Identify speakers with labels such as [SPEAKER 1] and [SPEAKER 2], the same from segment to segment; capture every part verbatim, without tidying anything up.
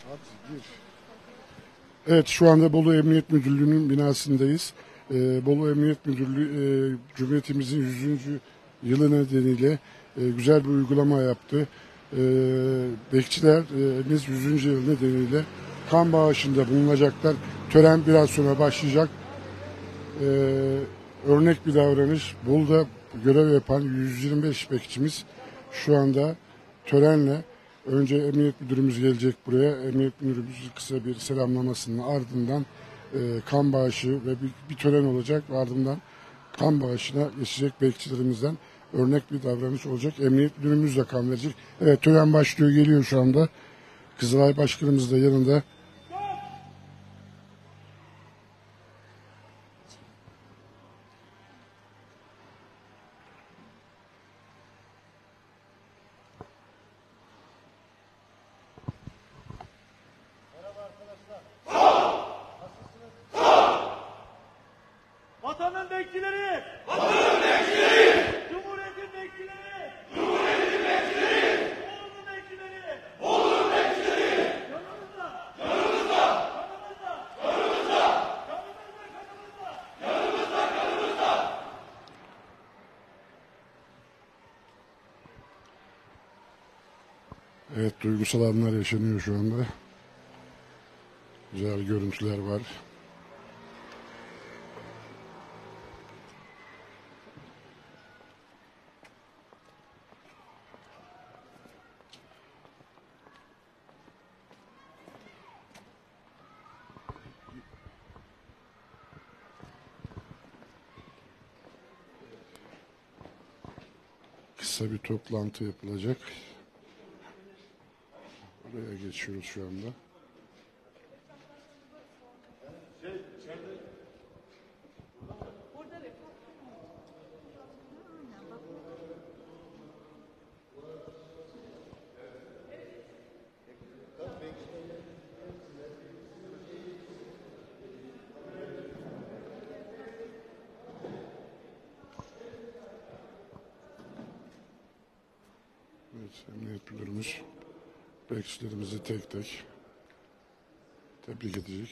[SPEAKER 1] Evet, şu anda Bolu Emniyet Müdürlüğü'nün binasındayız. Ee, Bolu Emniyet Müdürlüğü e, Cumhuriyetimizin yüzüncü yılı nedeniyle e, güzel bir uygulama yaptı. E, Bekçilerimiz yüzüncü yıl nedeniyle kan bağışında bulunacaklar. Tören biraz sonra başlayacak. E, örnek bir davranış. Bolu'da görev yapan yüz yirmi beş bekçimiz şu anda törenle, önce Emniyet Müdürümüz gelecek buraya. Emniyet Müdürümüz kısa bir selamlamasının ardından e, kan bağışı ve bir, bir tören olacak. Ardından kan bağışına geçecek bekçilerimizden örnek bir davranış olacak. Emniyet Müdürümüz de kan verecek. Evet, tören başlıyor, geliyor şu anda. Kızılay Başkanımız da yanında.
[SPEAKER 2] Vatanın bekçileri! Vatanın bekçileri! Cumhuriyetin bekçileri! Cumhuriyetin bekçileri! Bolu'nun bekçileri! Bolu'nun bekçileri! Yanımızda! Yanımızda! Yanımızda! Yanımızda! Yanımızda! Yanımızda! Yanımızda!
[SPEAKER 1] Evet, duygusal anlar yaşanıyor şu anda. Güzel görüntüler var. Kısa bir toplantı yapılacak. Buraya geçiyoruz şu anda. Evet, Emniyet Müdürümüz bekçilerimizi tek tek tebrik edecek.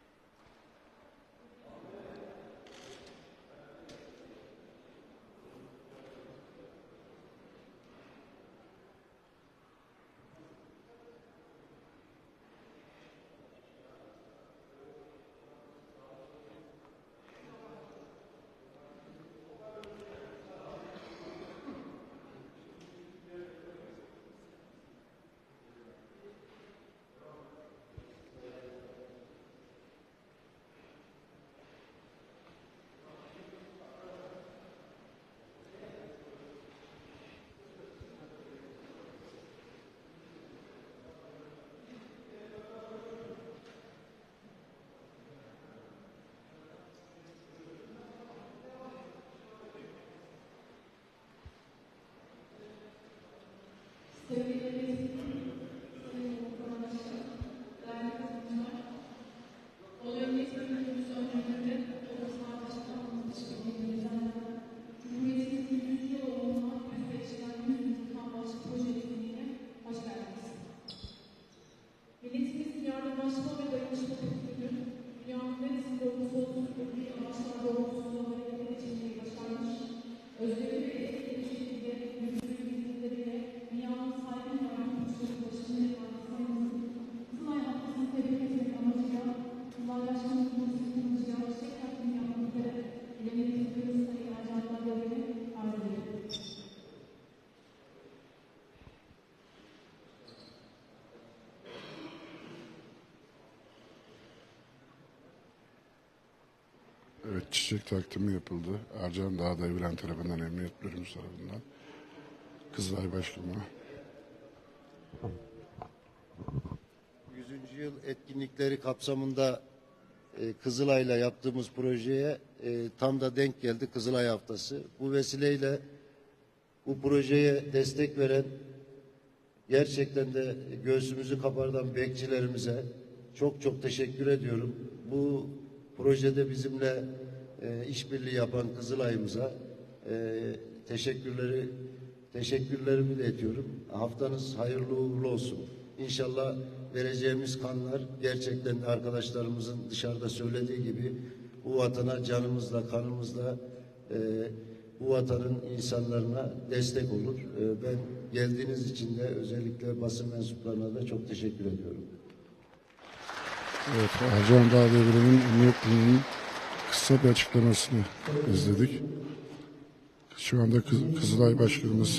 [SPEAKER 3] Milletimizin yardımlaşma ve dayanışma kültürü, dünyanın neresinde olursa olsun ülkeyi amaçlar doğrultusunda hareket edilmeyi başarmış, özgürlüğü ve etkili bir şekilde yüzsüz hizmetleriyle dünyanın saygın yardım kuruluşları başını yapan sayımızın Kızılay Haftası'nı tebrik etmek amacıyla Kızılaylaşma Kuruluşu'nun amacıyla çiçek takvimi yapmak üzere ilerlemek sayı harcanlar görevini arz ediyorum.
[SPEAKER 1] Evet, çiçek takdimi yapıldı. Ercan Dağ Devren tarafından, Emniyet Müdürümüz tarafından. Kızılay Başkanı.
[SPEAKER 4] yüzüncü yıl etkinlikleri kapsamında e, Kızılay'la yaptığımız projeye e, tam da denk geldi Kızılay Haftası. Bu vesileyle bu projeye destek veren, gerçekten de göğsümüzü kabartan bekçilerimize çok çok teşekkür ediyorum. Bu projede bizimle e, işbirliği yapan Kızılay'ımıza e, teşekkürleri teşekkürlerimi iletiyorum. Haftanız hayırlı uğurlu olsun. İnşallah vereceğimiz kanlar gerçekten de arkadaşlarımızın dışarıda söylediği gibi bu vatana canımızla, kanımızla, e, bu vatanın insanlarına destek olur. E, ben geldiğiniz için de özellikle basın mensuplarına da çok teşekkür ediyorum.
[SPEAKER 1] Evet, Ercan Dağdeviren'in Emniyet Müdürlüğü'nün kısa bir açıklamasını izledik. Şu anda Kız Kızılay Başkanımız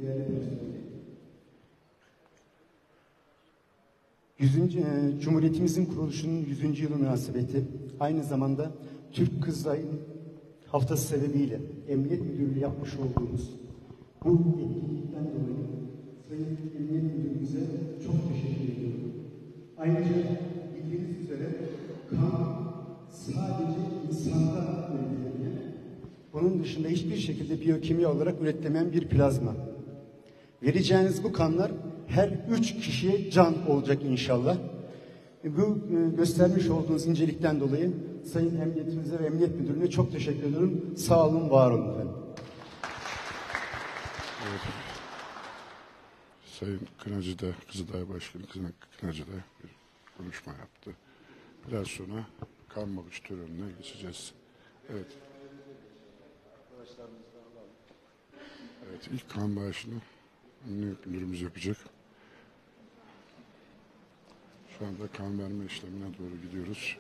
[SPEAKER 5] yüzüncü. E, Cumhuriyetimizin kuruluşunun yüzüncü yılı münasebeti aynı zamanda Türk Kızılay Haftası sebebiyle Emniyet Müdürlüğü yapmış olduğumuz bu etkinlikten dolayı Sayın Emniyet Müdürümüze çok teşekkür ediyorum. Ayrıca bildiğiniz üzere kan sadece insanda üretilebilir. Bunun dışında hiçbir şekilde biyokimya olarak üretilemeyen bir plazma. Vereceğiniz bu kanlar her üç kişiye can olacak inşallah. Bu e, göstermiş olduğunuz incelikten dolayı Sayın Emniyetimize ve Emniyet Müdürlüğü'ne çok teşekkür ediyorum. Sağ olun, var olun efendim.
[SPEAKER 1] evet, Sayın Kınacı da, Kızılay Başkanı Kınacı da bir konuşma yaptı. Biraz sonra kan bağış törenine geçeceğiz. Evet. Evet, ilk kan bağışını Emniyet Müdürümüz yapacak. Şu anda kan verme işlemine doğru gidiyoruz.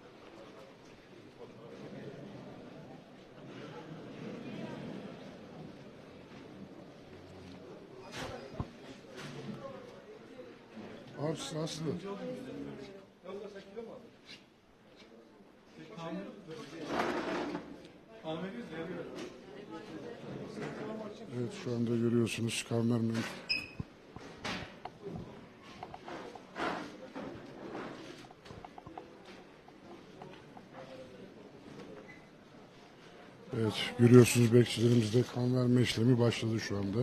[SPEAKER 1] Abi nasıl? Evet, şu anda görüyorsunuz kan verme. Evet, görüyorsunuz bekçilerimizde kan verme işlemi başladı şu anda.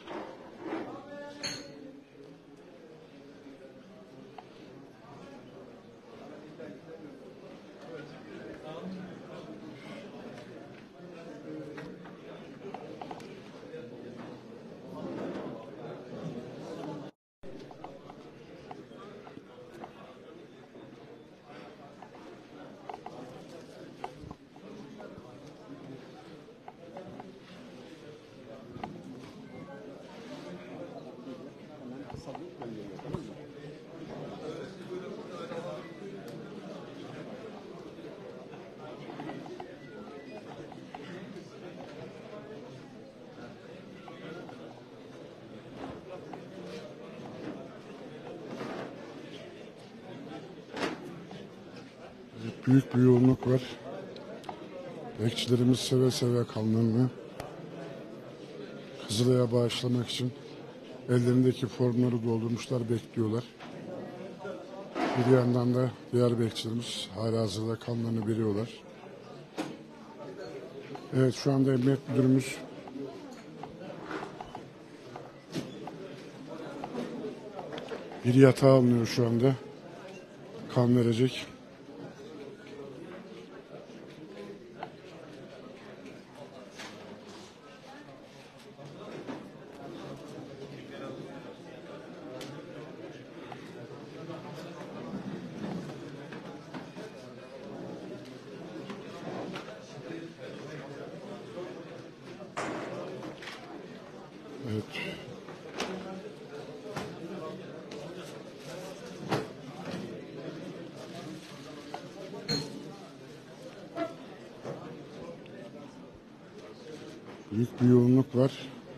[SPEAKER 1] Büyük bir yoğunluk var. Bekçilerimiz seve seve kanlarını Kızılay'a bağışlamak için ellerindeki formları doldurmuşlar, bekliyorlar. Bir yandan da diğer bekçilerimiz halihazırda kanlarını veriyorlar. Evet, şu anda Emniyet Müdürümüz bir yatağa alınıyor şu anda. Kan verecek. Evet. Büyük bir yoğunluk var.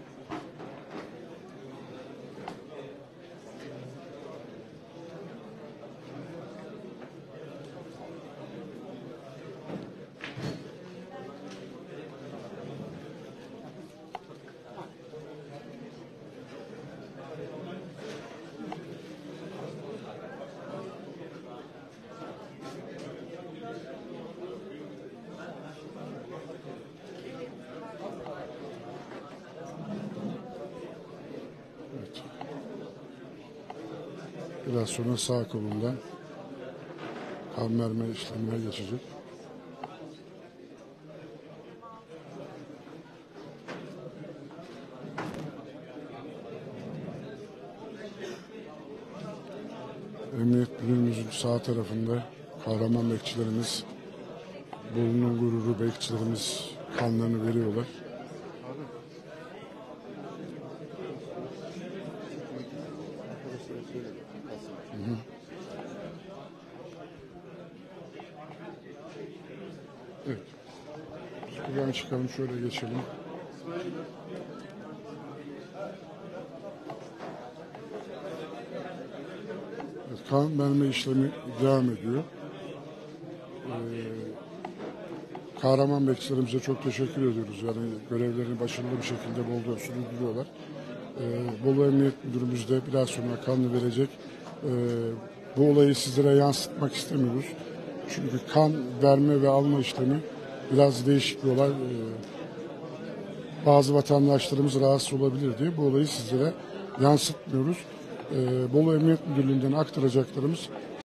[SPEAKER 1] Biraz sonra sağ kolundan kan verme işlemine geçecek. Emniyet Müdürümüzün sağ tarafında kahraman bekçilerimiz, Bolu'nun gururu bekçilerimiz kanlarını veriyorlar. Hı hı. Evet. Biz buradan çıkalım, şöyle geçelim. Evet, kan verme işlemi devam ediyor. Ee, kahraman bekçilerimize çok teşekkür ediyoruz. Yani görevlerini başarılı bir şekilde Bolu'da sürdürüyorlar. Ee, Bolu Emniyet Müdürümüz de biraz sonra kanını verecek. Ee, bu olayı sizlere yansıtmak istemiyoruz. Çünkü kan verme ve alma işlemi biraz değişik bir olay. Ee, bazı vatandaşlarımız rahatsız olabilir diye bu olayı sizlere yansıtmıyoruz. Ee, Bolu Emniyet Müdürlüğü'nden aktaracaklarımız